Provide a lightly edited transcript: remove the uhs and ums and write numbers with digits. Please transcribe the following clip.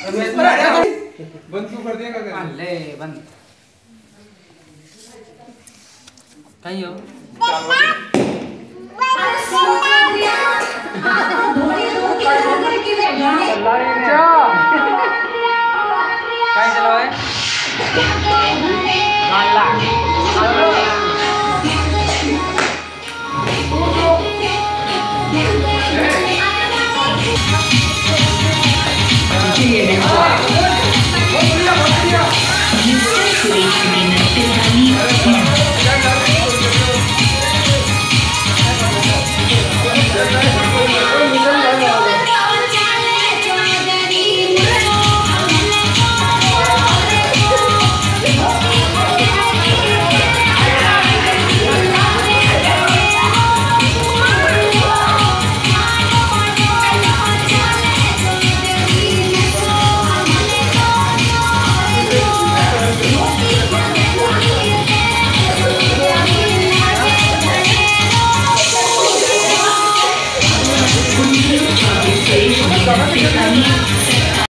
बंद क्यों कर दिया? क्या ले बंद कहीं हो कहीं चलो है Terima kasih.